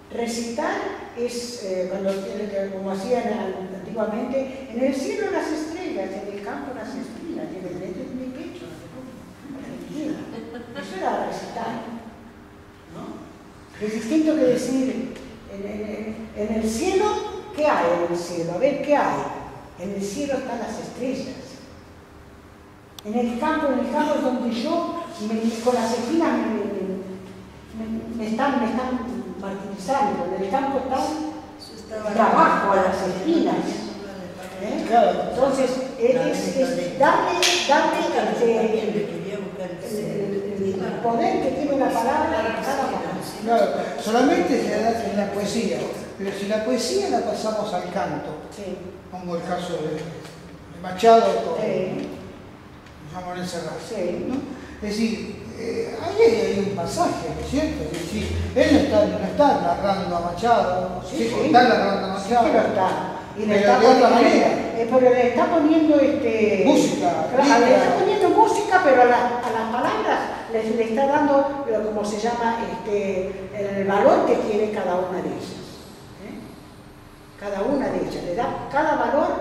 Recitar es, como hacían antiguamente, en el cielo las estrellas, en el campo las espinas, y en el medio de mi pecho. Eso era recitar, ¿no? Es distinto que decir, en el cielo, ¿qué hay en el cielo? A ver, ¿qué hay? En el cielo están las estrellas. En el campo es donde yo, con las espinas, me están martirizando. En el campo trabajo a las espinas. Entonces, es darle el poder que tiene la palabra a cada palabra. Claro, solamente se da en la poesía, pero si la poesía la pasamos al canto, Sí. pongo el caso de Machado con Juan Manuel Serrat, Sí. ¿no? Es decir, ahí hay un pasaje, ¿no es cierto? Es decir, él no está narrando a Machado, está narrando a Machado. Sí, pero está. Y le pero está de otra poniendo, manera. Pero le está poniendo música. Claro, le está poniendo música, pero a las palabras le está dando, como se llama, el valor que tiene cada una de ellas. Cada una de ellas. Le da cada valor,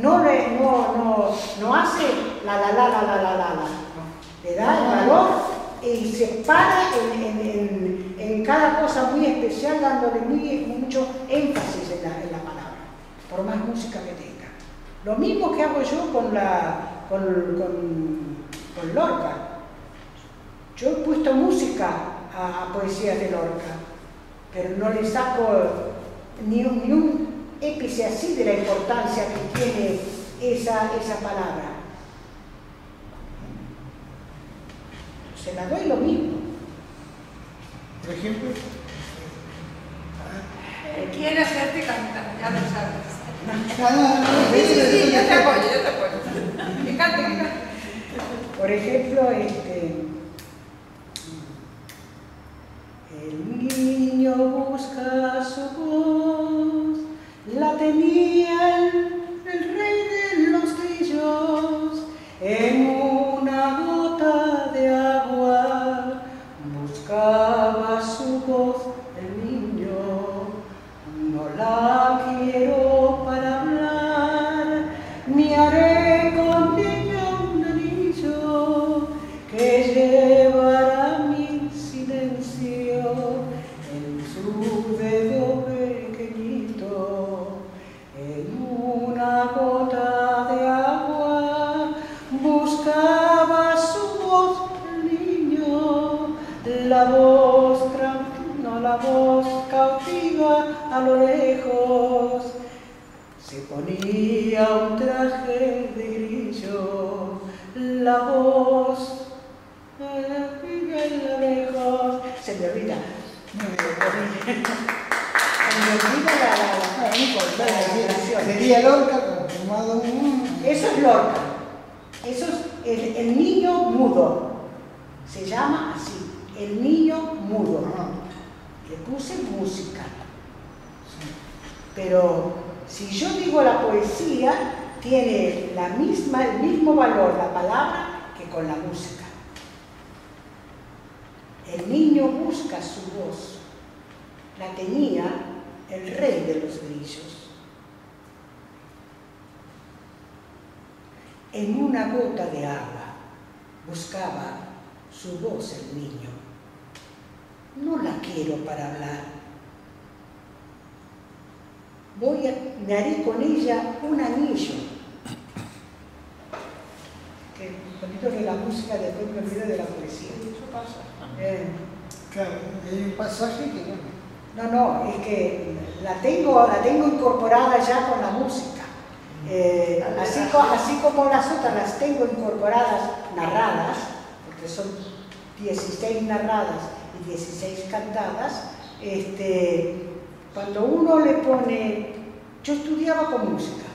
no hace la. Le da el valor y se para en cada cosa muy especial, dándole mucho énfasis en la palabra, por más música que tenga. Lo mismo que hago yo con Lorca. Yo he puesto música a poesías de Lorca, pero no le saco ni un épice así de la importancia que tiene esa palabra. Se la doy lo mismo. Por ejemplo, quiere hacerte cantar, ya lo sabes. no, Sí, yo te apoyo. Que cante. Por ejemplo, el niño busca su voz, la tenía el rey de los grillos, en una gota de agua buscaba su voz el niño. No la quiero para hablar, ni haré con ella un anillo que llevará mi silencio en su dedo pequeñito. En una gota de agua buscaba su voz el niño, la voz cautiva a lo lejos. Se ponía un traje de grillo, la voz a lo lejos. Se me olvida. sería Lorca transformado Eso es Lorca. Eso es el niño mudo. Se llama así, el niño mudo. Le puse música. Pero si yo digo la poesía, tiene el mismo valor la palabra que con la música. El niño busca su voz. La tenía el rey de los grillos. En una gota de agua buscaba su voz el niño. No la quiero para hablar. Me haré con ella un anillo. Que bonito que la música después me olvido de la poesía. Eso pasa. Claro, hay un pasaje que No, es que la tengo incorporada ya con la música. Así como las otras las tengo incorporadas, narradas, porque son 16 narradas y 16 cantadas, cuando uno le pone... Yo estudiaba con música,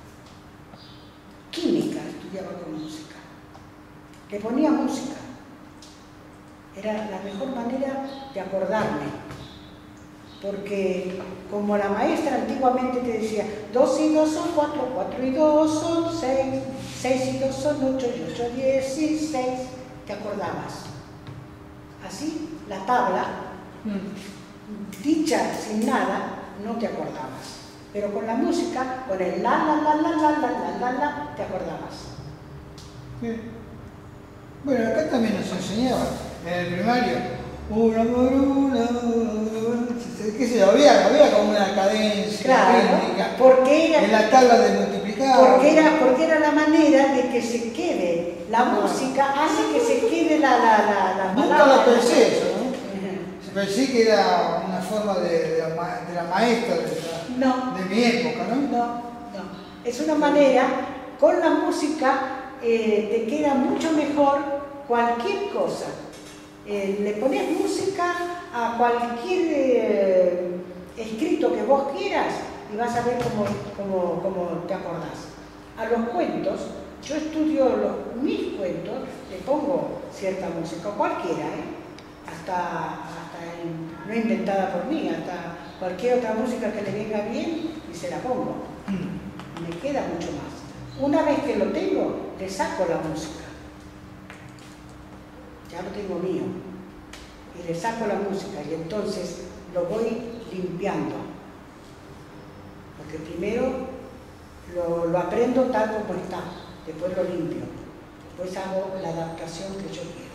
química estudiaba con música, le ponía música, era la mejor manera de acordarme, porque como la maestra antiguamente te decía, 2 y 2 son 4, 4 y 2 son 6, 6 y 2 son 8 y 8, 16, te acordabas. Así, la tabla, dicha sin nada, no te acordabas. Pero con la música, con el la, te acordabas. Sí. Bueno, acá también nos enseñaban, en el primario, una por una, qué sé yo, había como una cadencia Claro, rítmica, porque en la tabla de multiplicar. porque era la manera de que se quede. La música hace que se quede la Nunca palabra. lo pensé eso, ¿no? Ujú. Pensé que era una forma de la maestra No. de mi época, ¿no? No. Es una manera, con la música te queda mucho mejor cualquier cosa. Le pones música a cualquier escrito que vos quieras y vas a ver cómo te acordás. A los cuentos, yo estudio mis cuentos, le pongo cierta música, cualquiera, hasta no inventada por mí, hasta cualquier otra música que le venga bien y se la pongo. Me queda mucho más. Una vez que lo tengo, le saco la música. Ya lo tengo mío. Y le saco la música y entonces lo voy limpiando. Porque primero lo aprendo tal como está, después lo limpio, después hago la adaptación que yo quiero.